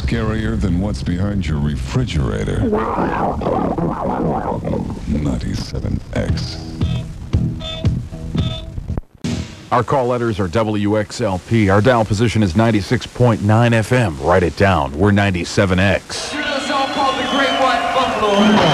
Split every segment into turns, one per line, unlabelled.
scarier than what's behind your refrigerator. 97X.
Our call letters are WXLP. Our dial position is 96.9 FM. Write it down. We're 97X.
Here's a song called The Great White Buffalo.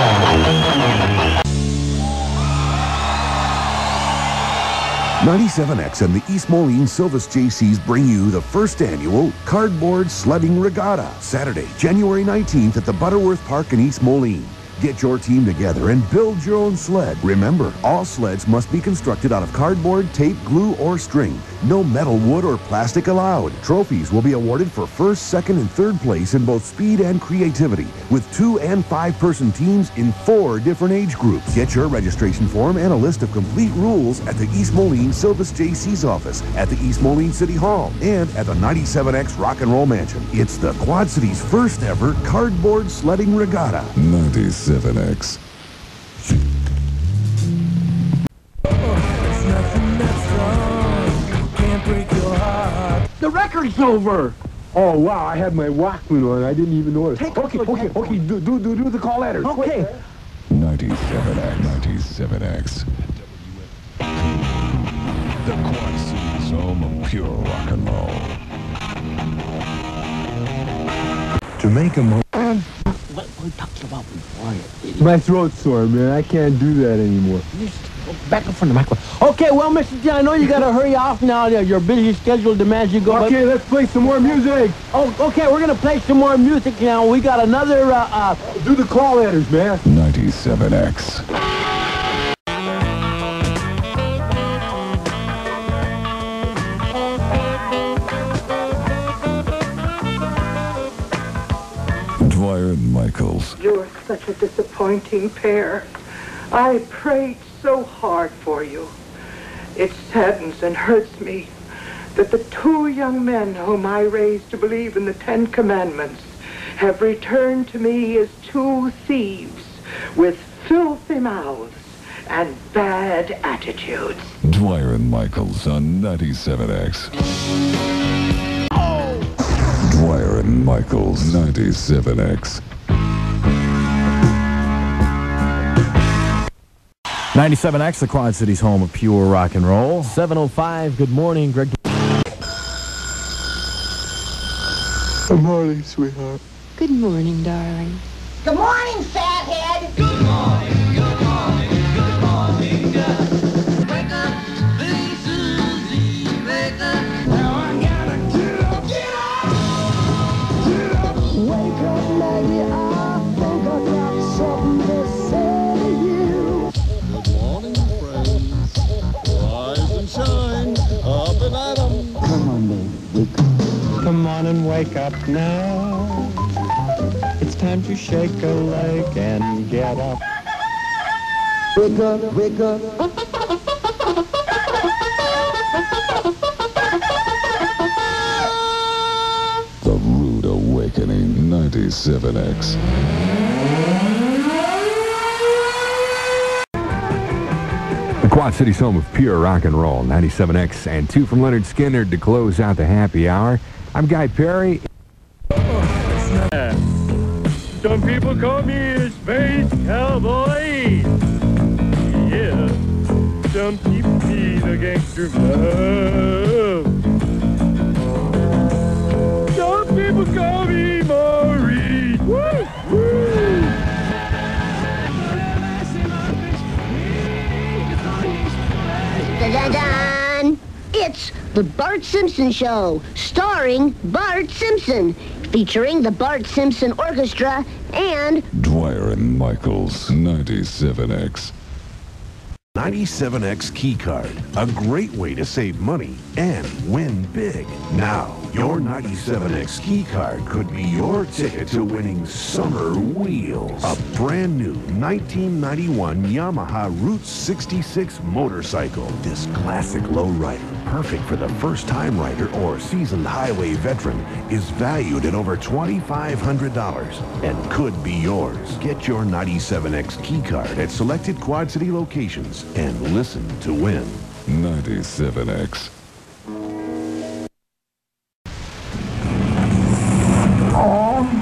97X and the East Moline Silvis JCs bring you the first annual Cardboard Sledding Regatta, Saturday, January 19th at the Butterworth Park in East Moline. Get your team together and build your own sled. Remember, all sleds must be constructed out of cardboard, tape, glue, or string. No metal, wood, or plastic allowed. Trophies will be awarded for first, second, and third place in both speed and creativity, with 2- and 5-person teams in 4 different age groups. Get your registration form and a list of complete rules at the East Moline Silvis JC's office, at the East Moline City Hall, and at the 97X Rock and Roll Mansion. It's the Quad City's first ever Cardboard Sledding Regatta.
97X.
The record's over. Oh, wow, I had my Walkman on. I didn't even notice. Okay, do the call letters. Okay.
97X. The Quad City's home of pure rock and roll. To make a
What we talked about before. My throat's sore, man. I can't do that anymore.
Just go back up from the microphone. Okay, well, Mr. G, I know you got to hurry off now. Your busy schedule demands you go.
Okay, let's play some more music.
Oh, okay, we're going to play some more music now. We got another,
Do the call letters, man.
97X. Dwyer and Michaels.
You're such a disappointing pair. I prayed so hard for you. It saddens and hurts me that the 2 young men whom I raised to believe in the 10 Commandments have returned to me as 2 thieves with filthy mouths and bad attitudes.
Dwyer and Michaels on 97X. Dwyer and Michaels, 97X.
97X, the Quad City's home of pure rock and roll.
7:05. Good morning, Greg.
Good morning, sweetheart.
Good morning, darling.
Good morning, fathead. Good morning, good morning, good morning, God. Wake up, Big Susie, wake up. Now I gotta get up, get up, get up. Wake up, lady, I think I got something to say to you.
Good morning, friends. Rise and shine, up and at 'em.
Come on, baby, wake up.
Come on and wake up now. It's time to shake a leg and get up.
Wake up, wake up.
The Rude Awakening, 97X.
The Quad City's home of pure rock and roll, 97X, and 2 from Leonard Skinner to close out the happy hour. I'm Guy Perry.
Some people call me a space cowboy. Yeah, some people see the gangster of love. Some people call me Maurice. Woo, woo.
Da-da-dun! It's the Bart Simpson Show, starring Bart Simpson, featuring the Bart Simpson Orchestra and
Dwyer and Michaels, 97X.
97X Key Card, a great way to save money and win big. Now, your 97X Key Card could be your ticket to winning Summer Wheels, a brand new 1991 Yamaha Route 66 motorcycle. This classic lowrider, perfect for the first-time rider or seasoned highway veteran, is valued at over $2,500 and could be yours. Get your 97X Key Card at selected Quad City locations and listen to win.
97X.
Oh,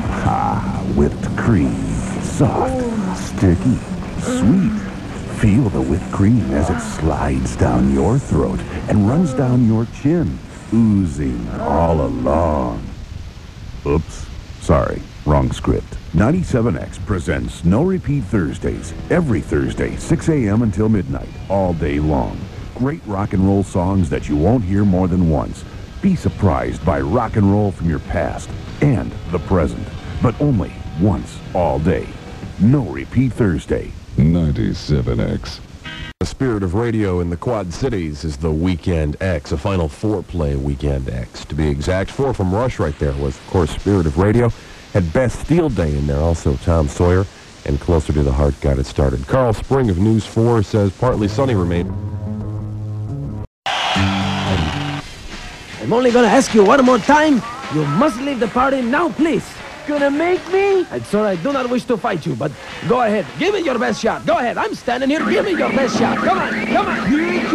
cream. Soft, sticky, sweet. Feel the whipped cream as it slides down your throat and runs down your chin, oozing all along. Oops, sorry, wrong script. 97X presents No Repeat Thursdays, every Thursday, 6 a.m. until midnight, all day long. Great rock and roll songs that you won't hear more than once. Be surprised by rock and roll from your past and the present, but only once all day. No Repeat Thursday.
97X.
The spirit of radio in the Quad Cities is the Weekend X, a Final Four play Weekend X. To be exact, 4 from Rush right there was, of course, Spirit of Radio. Had Bastille Day in there, also Tom Sawyer, and Closer to the Heart got it started. Carl Spring of News 4 says partly sunny remain.
I'm only gonna ask you one more time. You must leave the party now, please. Gonna make me? It's all right. Do not wish to fight you, but go ahead. Give me your best shot. Go ahead. I'm standing here. Give me your best shot. Come on. Come on. Here you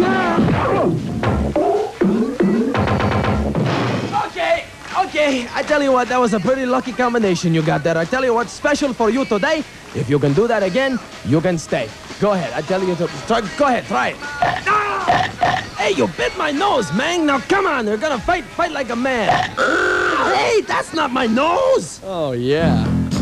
come. Okay. I tell you what, that was a pretty lucky combination you got there. I tell you what's special for you today. If you can do that again, you can stay. Go ahead. I tell you to try. Go ahead. Try it. Hey, you bit my nose, man. Now, come on. You're gonna fight like a man. Hey, that's not my nose.
Oh, yeah.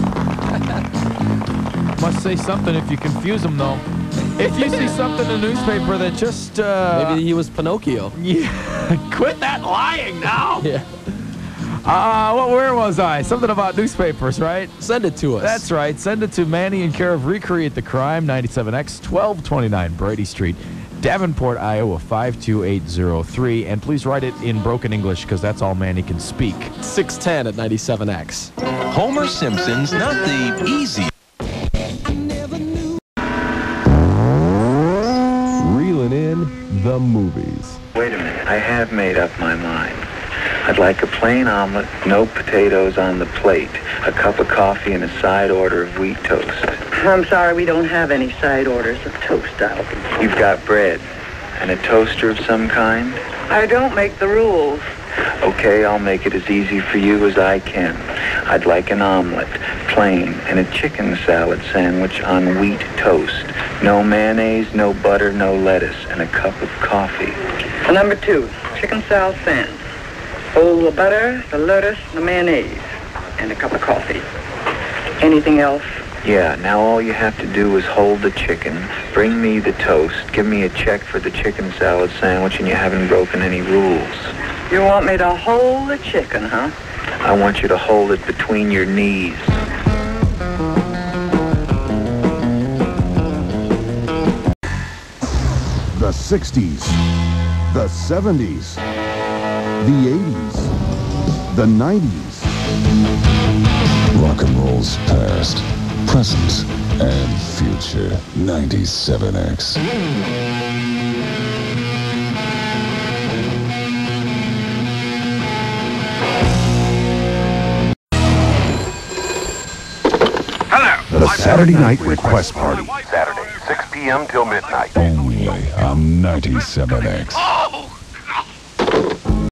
Must say something if you confuse them, though. If you see something in the newspaper that just,
Maybe he was Pinocchio.
Yeah. Quit that lying now.
Yeah.
Where was I? Something about newspapers, right?
Send it to us.
That's right. Send it to Manny in care of Recreate the Crime, 97X, 1229 Brady Street, Davenport, Iowa, 52803. And please write it in broken English, because that's all Manny can speak.
610 at 97X.
Homer Simpson's not the easy.
Reeling in the movies.
Wait a minute, I have made up my mind. I'd like a plain omelet, no potatoes on the plate, a cup of coffee, and a side order of wheat toast.
I'm sorry, we don't have any side orders of toast out.
You've got bread and a toaster of some kind?
I don't make the rules.
Okay, I'll make it as easy for you as I can. I'd like an omelet, plain, and a chicken salad sandwich on wheat toast. No mayonnaise, no butter, no lettuce, and a cup of coffee.
Number 2, chicken salad sandwich. Hold the butter, the lettuce, the mayonnaise, and a cup of coffee. Anything else?
Yeah, now all you have to do is hold the chicken, bring me the toast, give me a check for the chicken salad sandwich, and you haven't broken any rules.
You want me to hold the chicken, huh?
I want you to hold it between your knees.
The 60s, the 70s, the 80s, the 90s.
Rock and roll's past, present, and future. 97X.
The Saturday Night Request Party.
Saturday, 6 p.m. till midnight.
Only on 97X.